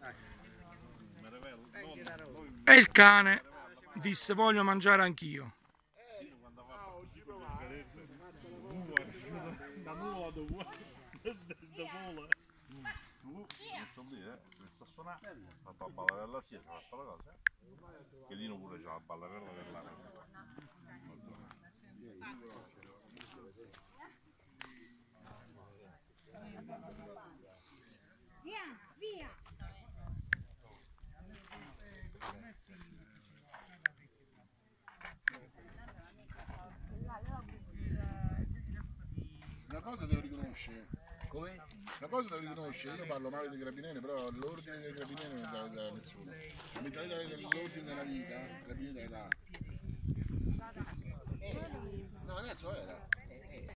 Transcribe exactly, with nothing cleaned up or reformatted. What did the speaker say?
E il cane disse voglio mangiare anch'io. Sta suonando, fa la ballarella sia, fa la cosa. Che Dino pure c'ha la ballarella dell'area. Via, via! Una cosa devo riconoscere. Come? Una cosa devo riconoscere, io parlo male dei carabinieri, però l'ordine dei carabinieri non dà da nessuno. La mentalità dell'ordine della vita, i carabinieri dà. No, adesso era.